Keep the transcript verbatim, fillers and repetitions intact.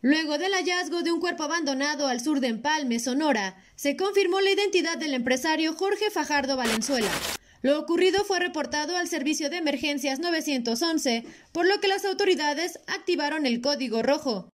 Luego del hallazgo de un cuerpo abandonado al sur de Empalme, Sonora, se confirmó la identidad del empresario Jorge Fajardo Valenzuela. Lo ocurrido fue reportado al Servicio de Emergencias nueve once, por lo que las autoridades activaron el código rojo.